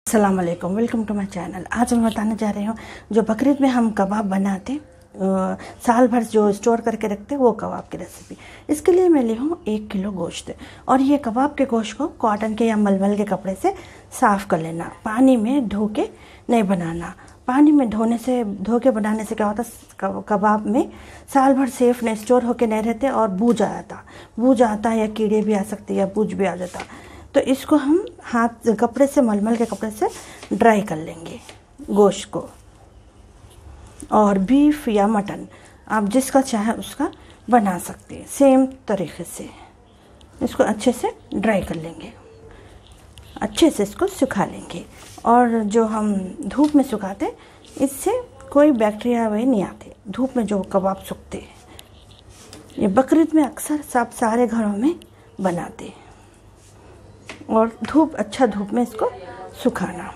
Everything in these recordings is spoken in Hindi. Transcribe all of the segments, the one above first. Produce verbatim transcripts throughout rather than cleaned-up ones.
अस्सलाम वालेकुम, वेलकम टू माय चैनल। आज मैं बताने जा रही हूँ जो बकरीद में हम कबाब बनाते आ, साल भर जो स्टोर करके रखते हैं वो कबाब की रेसिपी। इसके लिए मैं ली हूँ एक किलो गोश्त और ये कबाब के गोश्त को कॉटन के या मलमल के कपड़े से साफ़ कर लेना। पानी में धो के नहीं बनाना। पानी में धोने से धो के बनाने से क्या होता है, कबाब में साल भर सेफ नहीं स्टोर होके नहीं रहते और बूझ आ जाता बूझ आता या कीड़े भी आ सकते या बूझ भी आ जाता। तो इसको हम हाथ कपड़े से मलमल के कपड़े से ड्राई कर लेंगे गोश्त को। और बीफ या मटन आप जिसका चाहे उसका बना सकते हैं सेम तरीके से। इसको अच्छे से ड्राई कर लेंगे, अच्छे से इसको सुखा लेंगे। और जो हम धूप में सुखाते इससे कोई बैक्टीरिया वही नहीं आते। धूप में जो कबाब सूखते ये बकरीद में अक्सर सब सारे घरों में बनाते और धूप अच्छा धूप में इसको सुखाना।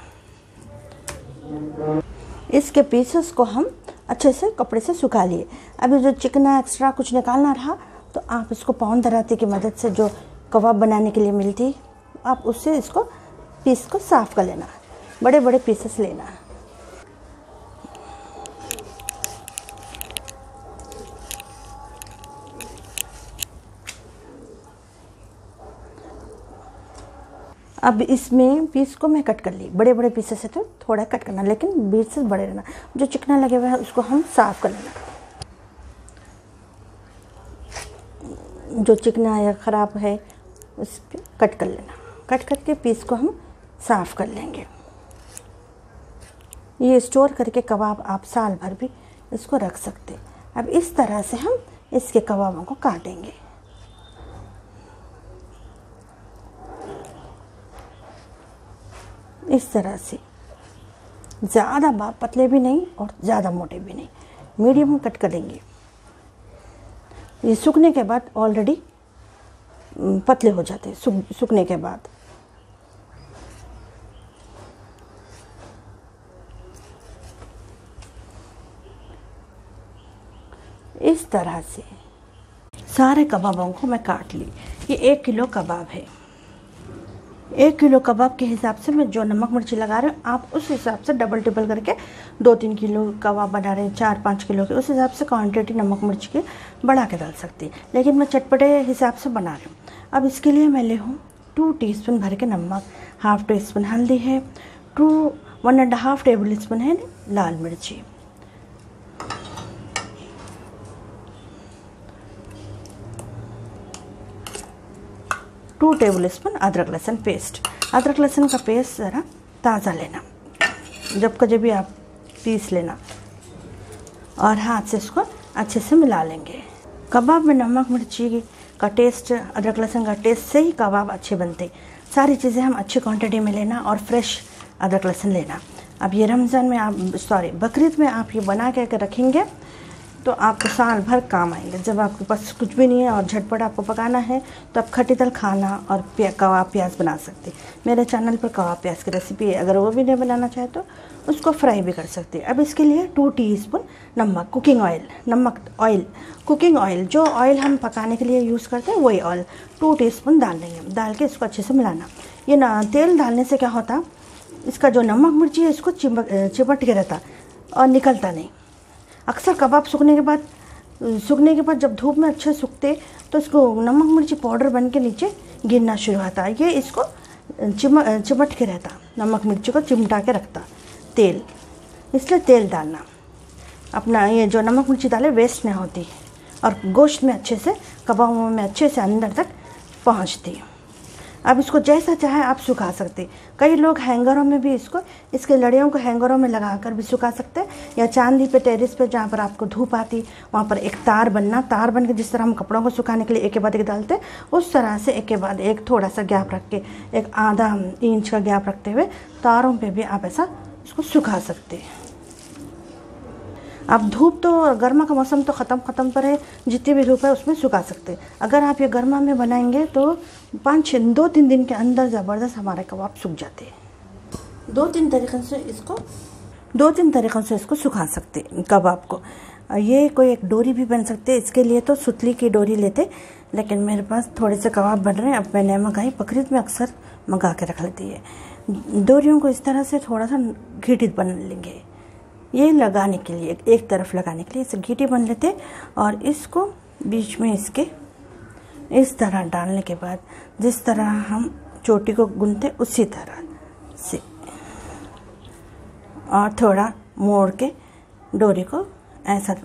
इसके पीसेस को हम अच्छे से कपड़े से सुखा लिए। अभी जो चिकना एक्स्ट्रा कुछ निकालना रहा तो आप इसको पाउन दराती की मदद से जो कबाब बनाने के लिए मिलती आप उससे इसको पीस को साफ़ कर लेना। बड़े बड़े पीसेस लेना। अब इसमें पीस को मैं कट कर ली। बड़े बड़े पीसेस से तो थोड़ा कट करना, लेकिन बीच से बड़े रहना। जो चिकना लगे हुआ है उसको हम साफ़ कर लेना। जो चिकना या ख़राब है उस पर कट कर लेना। कट करके पीस को हम साफ़ कर लेंगे। ये स्टोर करके कबाब आप साल भर भी इसको रख सकते। अब इस तरह से हम इसके कबाबों को काटेंगे। इस तरह से ज़्यादा बाप पतले भी नहीं और ज़्यादा मोटे भी नहीं, मीडियम कट करेंगे। ये सूखने के बाद ऑलरेडी पतले हो जाते हैं। सूख सूखने के बाद इस तरह से सारे कबाबों को मैं काट ली। ये एक किलो कबाब है। एक किलो कबाब के हिसाब से मैं जो नमक मिर्ची लगा रही हूँ आप उस हिसाब से डबल टिबल करके दो तीन किलो कबाब बना रहे हैं, चार पाँच किलो के, उस हिसाब से क्वांटिटी नमक मिर्च की बढ़ा के डाल सकती है। लेकिन मैं चटपटे हिसाब से बना रही हूँ। अब इसके लिए मैं ले हूँ टू टीस्पून भर के नमक, हाफ टी स्पून हल्दी है, two one and half tablespoon है लाल मिर्ची, टू टेबल स्पून अदरक लहसुन पेस्ट। अदरक लहसुन का पेस्ट ज़रा ताज़ा लेना, जब कभी भी आप पीस लेना और हाथ से इसको अच्छे से मिला लेंगे। कबाब में नमक मिर्ची का टेस्ट, अदरक लहसुन का टेस्ट से ही कबाब अच्छे बनते। सारी चीज़ें हम अच्छी क्वांटिटी में लेना और फ्रेश अदरक लहसुन लेना। अब ये रमज़ान में आप सॉरी बकरीद में आप ये बना के रखेंगे तो आपको साल भर काम आएंगे। जब आपके पास कुछ भी नहीं है और झटपट आपको पकाना है तो आप खट्टी दाल खाना और प्या, कबाब प्याज बना सकते। मेरे चैनल पर कबाब प्याज की रेसिपी है, अगर वो भी नहीं बनाना चाहे तो उसको फ्राई भी कर सकते हैं। अब इसके लिए टू टीस्पून नमक, कुकिंग ऑयल, नमक ऑयल कुकिंग ऑयल जो ऑयल हम पकाने के लिए यूज़ करते हैं वही ऑयल टू टीस्पून डाल देंगे। डाल के इसको अच्छे से मिलाना। ये ना तेल डालने से क्या होता, इसका जो नमक मिर्ची है इसको चिपक चिपट के रहता और निकलता नहीं। अक्सर कबाब सूखने के बाद सूखने के बाद जब धूप में अच्छे सूखते तो इसको नमक मिर्ची पाउडर बन के नीचे गिरना शुरू होता है। ये इसको चिमट चिमट के रहता, नमक मिर्ची को चिमटा के रखता तेल। इसलिए तेल डालना अपना। ये जो नमक मिर्ची डाले वेस्ट नहीं होती और गोश्त में अच्छे से कबाबों में अच्छे से अंदर तक पहुँचती। अब इसको जैसा चाहे आप सुखा सकते। कई लोग हैंगरों में भी इसको इसके लड़ियों को हैंगरों में लगाकर भी सुखा सकते हैं, या चांदी पे टेरिस पे जहाँ पर आपको धूप आती वहाँ पर एक तार बनना। तार बन के जिस तरह हम कपड़ों को सुखाने के लिए एक के बाद एक डालते उस तरह से एक के बाद एक थोड़ा सा गैप रख के एक आधा इंच का गैप रखते हुए तारों पर भी आप ऐसा इसको सुखा सकते हैं। अब धूप तो गर्मा का मौसम तो ख़त्म ख़त्म पर है, जितनी भी धूप है उसमें सुखा सकते हैं। अगर आप ये गर्मा में बनाएंगे तो पाँच छः दो तीन दिन के अंदर ज़बरदस्त हमारे कबाब सूख जाते हैं। दो तीन तरीक़ों से इसको दो तीन तरीक़ों से इसको सुखा सकते कबाब को। ये कोई एक डोरी भी बन सकते। इसके लिए तो सुतली की डोरी लेते, लेकिन मेरे पास थोड़े से कबाब बन रहे हैं, अब मैंने मंगाई। बकरीद में अक्सर मंगा के रख लेती है। डोरियों को इस तरह से थोड़ा सा घीटी बन लेंगे, ये लगाने के लिए, एक तरफ लगाने के लिए इसे घीटी बन लेते। और इसको बीच में इसके इस तरह डालने के बाद जिस तरह हम चोटी को गूंथते उसी तरह से, और थोड़ा मोड़ के डोरी को ऐसा,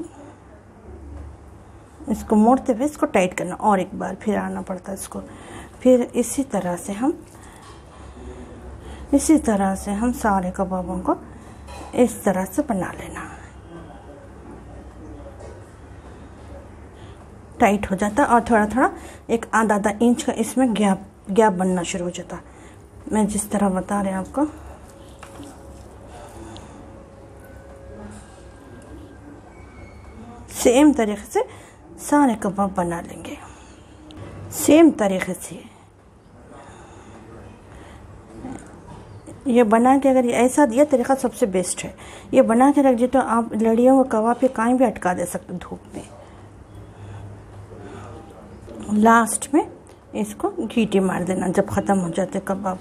इसको मोड़ते हुए इसको टाइट करना, और एक बार फिर आना पड़ता है इसको। फिर इसी तरह से हम इसी तरह से हम सारे कबाबों को इस तरह से बना लेना। टाइट हो जाता और थोड़ा थोड़ा एक आधा आधा इंच का इसमें गैप गैप बनना शुरू हो जाता। मैं जिस तरह बता रहे हैं आपको, सेम तरीके से सारे कबाब बना लेंगे। सेम तरीके से ये बना के, अगर ऐसा दिया तरीका सबसे बेस्ट है। ये बना के रख दिए तो आप लड़ियों को कबाब पे कहीं भी अटका दे सकते धूप में। लास्ट में इसको घीटी मार देना जब ख़त्म हो जाते कबाब।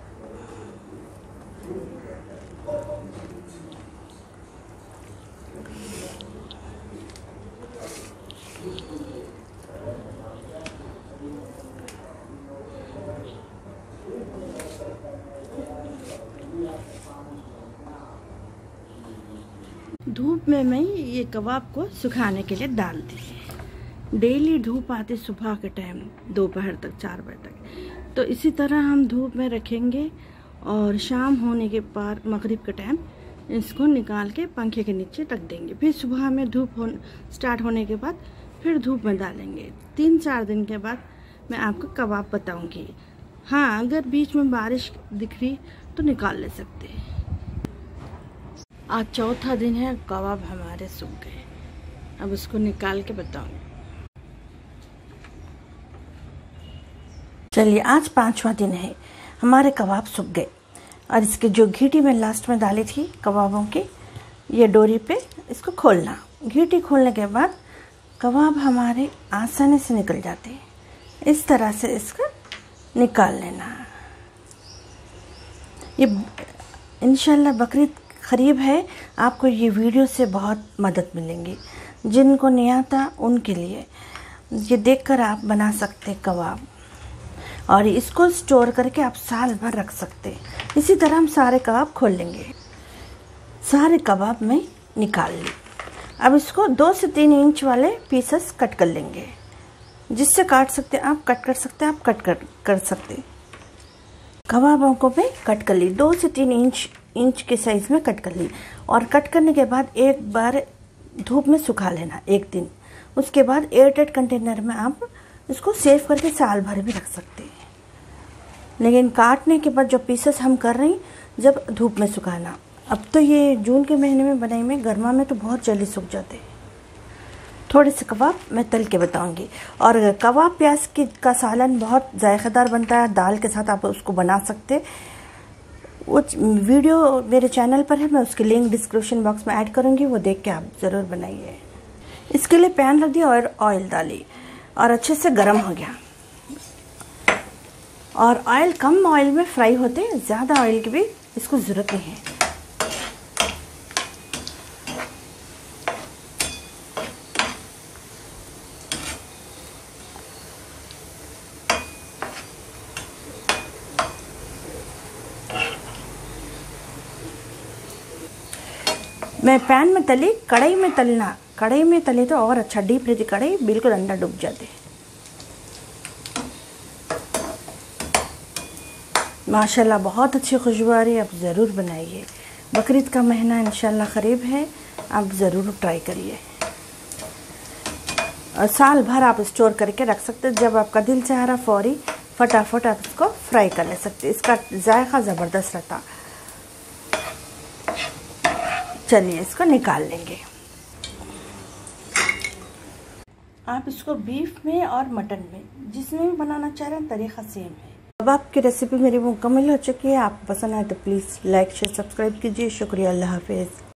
धूप में मैं ये कबाब को सुखाने के लिए डाल दी। डेली धूप आती सुबह के टाइम, दोपहर तक, चार बजे तक। तो इसी तरह हम धूप में रखेंगे और शाम होने के बाद मगरिब के टाइम इसको निकाल के पंखे के नीचे रख देंगे। फिर सुबह में धूप हो स्टार्ट होने के बाद फिर धूप में डालेंगे। तीन चार दिन के बाद मैं आपको कबाब बताऊंगी। हाँ, अगर बीच में बारिश दिख रही तो निकाल ले सकते हैं। आज चौथा दिन है, कबाब हमारे सूख गए। अब उसको निकाल के बताऊंगी। चलिए, आज पांचवा दिन है, हमारे कबाब सूख गए। और इसके जो घीटी में लास्ट में डाली थी कबाबों की, ये डोरी पे इसको खोलना। घीटी खोलने के बाद कबाब हमारे आसानी से निकल जाते हैं। इस तरह से इसका निकाल लेना। ये इंशाल्लाह बकरीद करीब है, आपको ये वीडियो से बहुत मदद मिलेंगी। जिनको नहीं आता उनके लिए ये देखकर आप बना सकते कबाब, और इसको स्टोर करके आप साल भर रख सकते। इसी तरह हम सारे कबाब खोल लेंगे। सारे कबाब में निकाल ली। अब इसको दो से तीन इंच वाले पीसेस कट कर लेंगे। जिससे काट सकते आप कट कर सकते आप कट कर कर सकते कबाबों को मैं कट कर ली। दो से तीन इंच इंच के साइज में कट कर ली। और कट करने के बाद एक बार धूप में सुखा लेना एक दिन। उसके बाद एयरटाइट कंटेनर में आप इसको सेव करके साल भर भी रख सकते हैं। लेकिन काटने के बाद जो पीसेस हम कर रहे हैं, जब धूप में सुखाना। अब तो ये जून के महीने में बनाई में, गर्मा में तो बहुत जल्दी सूख जाते हैं। थोड़े से कबाब मैं तल के बताऊंगी। और कबाब प्याज की का सालन बहुत जायकेदार बनता है, दाल के साथ आप उसको बना सकते। वो वीडियो मेरे चैनल पर है, मैं उसकी लिंक डिस्क्रिप्शन बॉक्स में ऐड करूंगी, वो देख के आप ज़रूर बनाइए। इसके लिए पैन रख दिया और ऑयल डाली और अच्छे से गर्म हो गया। और ऑयल कम ऑयल में फ्राई होते, ज़्यादा ऑयल की भी इसको ज़रूरत नहीं है। मैं पैन में तली, कढ़ाई में तलना। कढ़ाई में तले तो और अच्छा, डीप रहती कढ़ाई, बिल्कुल अंडा डूब जाते। माशाल्लाह बहुत अच्छी खुशबू आ रही है। आप ज़रूर बनाइए। बकरीद का महीना इंशाल्लाह करीब है, आप ज़रूर ट्राई करिए। और साल भर आप स्टोर करके रख सकते। जब आपका दिल चाह रहा फौरी फटाफट आप इसको फ्राई कर ले सकते। इसका जायका ज़बरदस्त रहता। चलिए, इसको निकाल लेंगे। आप इसको बीफ में और मटन में, जिसमें भी बनाना चाह रहे हैं, तरीका सेम है। अब आपकी रेसिपी मेरी मुकम्मल हो चुकी है। आप पसंद आए तो प्लीज़ लाइक शेयर सब्सक्राइब कीजिए। शुक्रिया, अल्लाह हाफिज़।